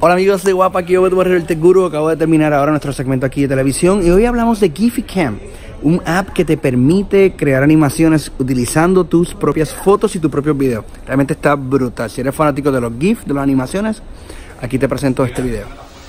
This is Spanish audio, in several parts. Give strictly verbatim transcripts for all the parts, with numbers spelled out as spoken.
Hola amigos de Guapa, aquí yo Eduardo el Tech Guru. Acabo de terminar ahora nuestro segmento aquí de televisión y hoy hablamos de GiphyCam, un app que te permite crear animaciones utilizando tus propias fotos y tus propios videos. Realmente está brutal. Si eres fanático de los GIF, de las animaciones, aquí te presento este video.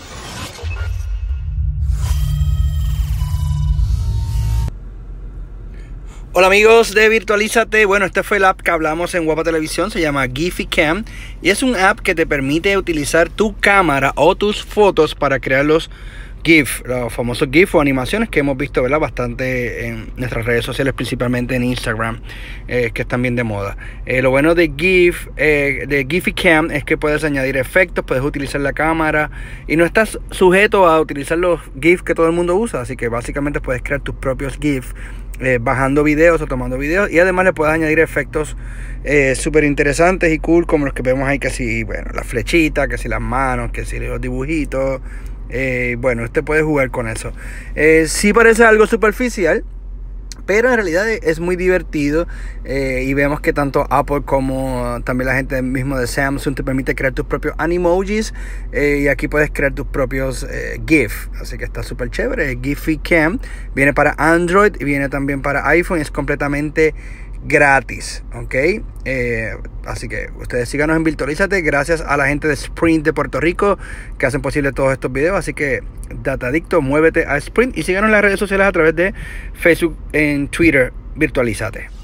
Hola amigos de Virtualízate. Bueno, este fue el app que hablamos en Guapa Televisión, se llama GiphyCam y es un app que te permite utilizar tu cámara o tus fotos para crear los GIF, los famosos GIF o animaciones que hemos visto, ¿verdad?, bastante en nuestras redes sociales, principalmente en Instagram, eh, que están bien de moda. Eh, lo bueno de GIF, eh, de GiphyCam, es que puedes añadir efectos, puedes utilizar la cámara y no estás sujeto a utilizar los GIF que todo el mundo usa, así que básicamente puedes crear tus propios GIF eh, bajando videos o tomando videos, y además le puedes añadir efectos eh, súper interesantes y cool, como los que vemos ahí, que si, bueno, la flechita, que si las manos, que si los dibujitos. Eh, bueno, usted puede jugar con eso. Eh, sí parece algo superficial, pero en realidad es muy divertido, eh, y vemos que tanto Apple como también la gente mismo de Samsung te permite crear tus propios animojis, eh, y aquí puedes crear tus propios eh, GIF, así que está súper chévere. GiphyCam viene para Android y viene también para iPhone, es completamente gratis, ok. Eh, así que ustedes síganos en Virtualízate, gracias a la gente de Sprint de Puerto Rico que hacen posible todos estos videos. Así que Datadicto, muévete a Sprint y síganos en las redes sociales a través de Facebook, en Twitter, Virtualízate.